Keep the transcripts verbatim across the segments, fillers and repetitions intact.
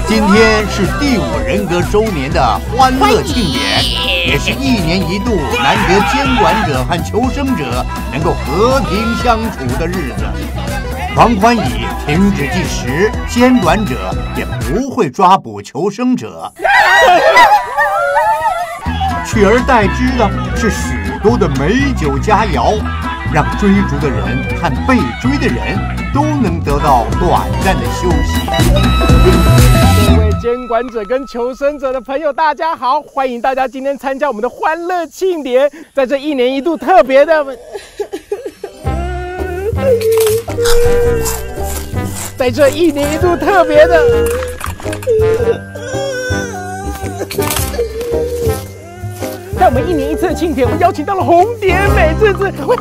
今天是第五人格周年的欢乐庆典，也是一年一度难得监管者和求生者能够和平相处的日子。狂欢蚁停止计时，监管者也不会抓捕求生者。取而代之的是许多的美酒佳肴，让追逐的人和被追的人都能得到短暂的休息。 各位监管者跟求生者的朋友，大家好！欢迎大家今天参加我们的欢乐庆典，在这一年一度特别的，在这一年一度特别的。在我们一年一次的庆典，我们邀请到了红蝶美智子。喂，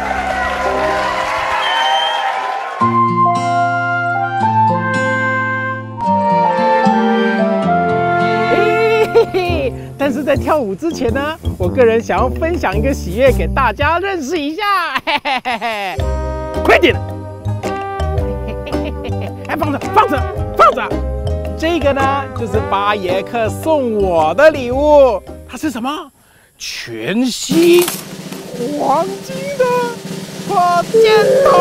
嘿嘿嘿！但是在跳舞之前呢，我个人想要分享一个喜悦给大家认识一下。嘿嘿嘿嘿，快点！嘿嘿嘿嘿嘿，哎，放着，放着，放着。这个呢，就是巴耶克送我的礼物。它是什么？全新黄金的火箭筒！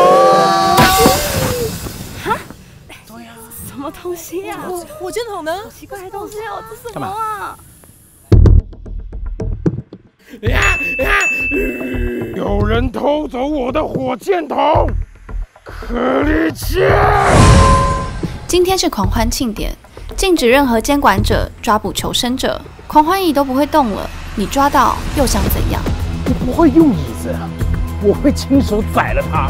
哈？对呀，什么东西呀？火火箭筒呢？好奇怪的东西哦，这是什么啊？ 呀呀！有人偷走我的火箭筒！克里切！ 今天是狂欢庆典，禁止任何监管者抓捕求生者，狂欢蚁都不会动了。你抓到又想怎样？ 我不会用椅子，我会亲手宰了它。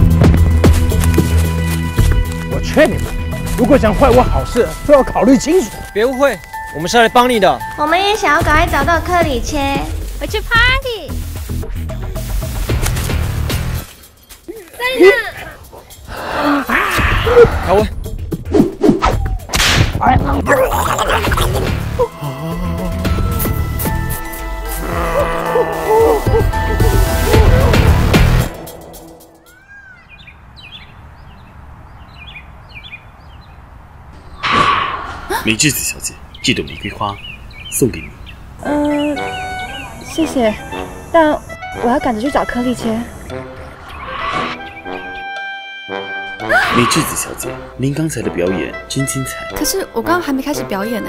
我劝你们，如果想坏我好事，都要考虑清楚。 别误会，我们是来帮你的。 我们也想要赶快找到克里切，回去 party。在呢。 卡文。 哎。 美智子小姐，这朵玫瑰花送给你。 嗯，谢谢，但我要赶着去找克里切。 美智子小姐，您刚才的表演真精彩。 可是我刚刚还没开始表演呢。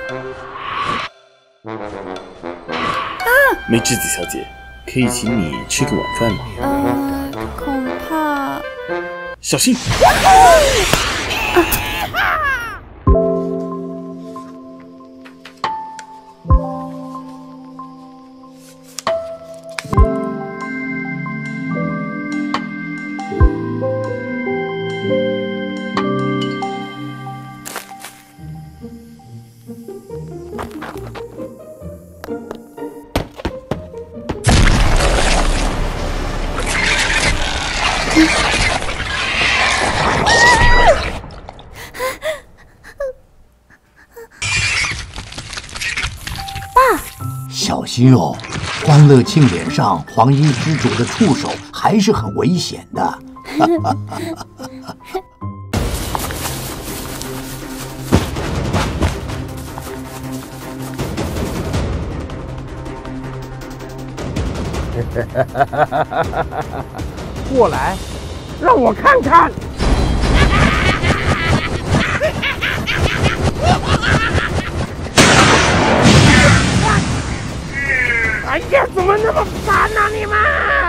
啊！美智子小姐，可以请你吃个晚饭吗？ 呃，恐怕。 小心！ 啊小心哦！欢乐庆典上，黄衣之主的触手还是很危险的。 过来，让我看看。哎呀，怎么那么烦呢、啊、你们！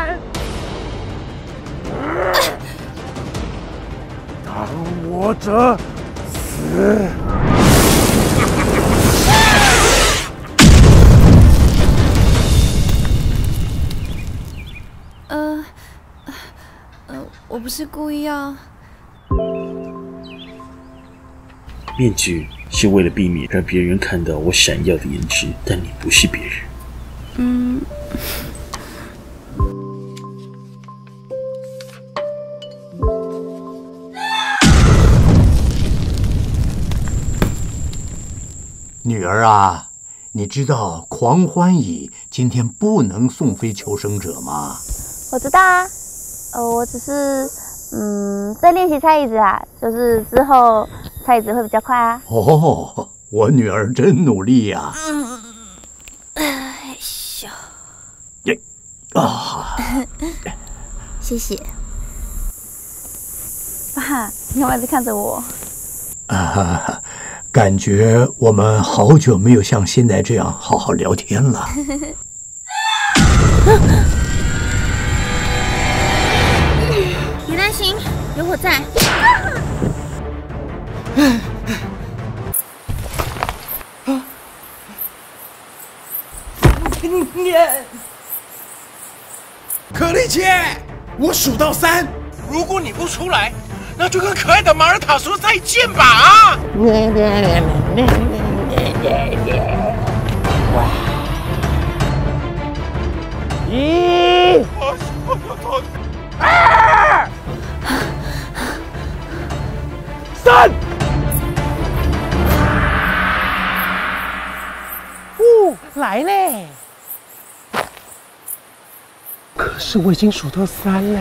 当我者死！ 呃，呃，我不是故意要。 面具是为了避免让别人看到我闪耀的颜值，但你不是别人。 嗯。 女儿啊，你知道狂欢蚁今天不能送飞求生者吗？ 我知道啊，呃，我只是嗯在练习拆椅子啊，就是之后菜子会比较快啊。 哦，我女儿真努力呀、啊。 嗯，哎咻。 耶啊！ 谢谢。爸，你干嘛一直看着我？ 啊，感觉我们好久没有像现在这样好好聊天了。 别担心，有我在。 可丽姐，我数到三，如果你不出来，那就跟可爱的马尔塔说再见吧！啊！一、二、三。哦，来嘞！可是我已经数到三嘞。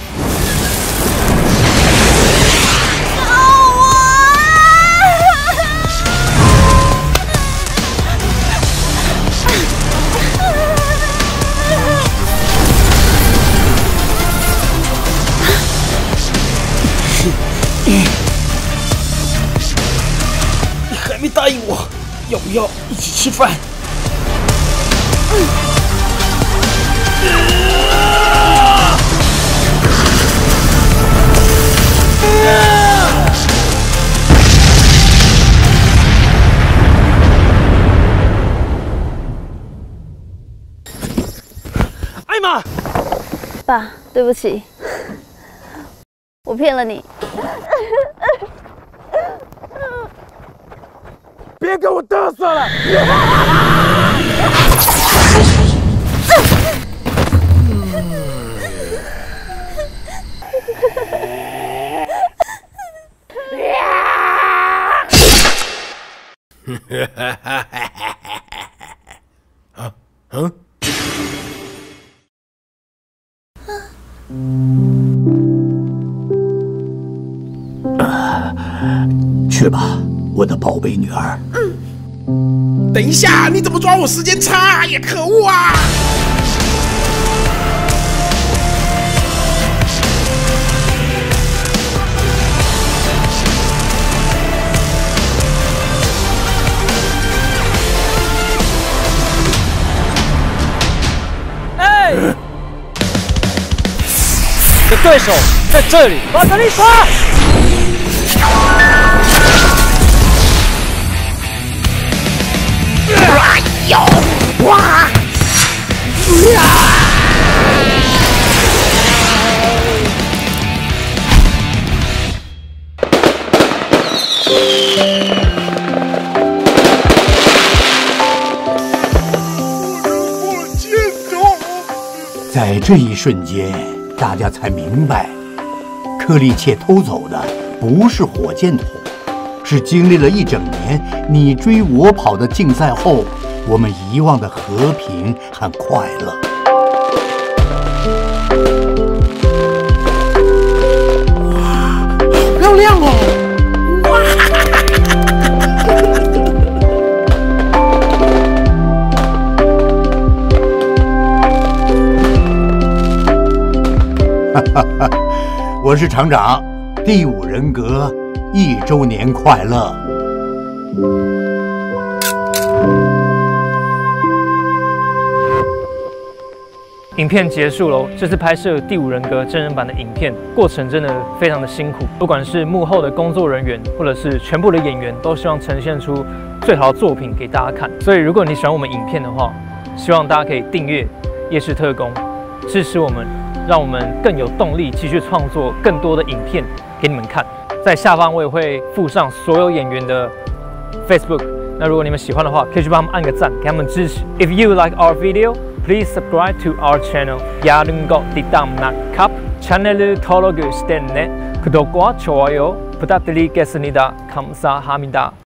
你还没答应我，要不要一起吃饭？嗯艾玛， 爸，对不起，我骗了你。 别给我嘚瑟了！啊嗯。 去吧，我的宝贝女儿。 嗯。等一下，你怎么抓我时间差呀？可恶啊！ 哎！你的对手在这里，巴特利莎。 有哇！ 在这一瞬间，大家才明白，克利切偷走的不是火箭筒，是经历了一整年你追我跑的竞赛后，我们遗忘的和平和快乐。 哇，好漂亮哦！哇！ 哈哈哈，我是厂长，第五人格一周年快乐！ 影片结束喽，这次拍摄《第五人格》真人版的影片，过程真的非常的辛苦，不管是幕后的工作人员，或者是全部的演员，都希望呈现出最好的作品给大家看。所以，如果你喜欢我们影片的话，希望大家可以订阅《夜视特工》，支持我们，让我们更有动力继续创作更多的影片给你们看。在下方我也会附上所有演员的 Facebook， 那如果你们喜欢的话，可以去帮他们按个赞，给他们支持。If you like our video，please subscribe to our channel. 야른 거 뒷담 낙갑 채널을登録してね. 구독과 좋아요 부탁드리겠습니다. 감사합니다.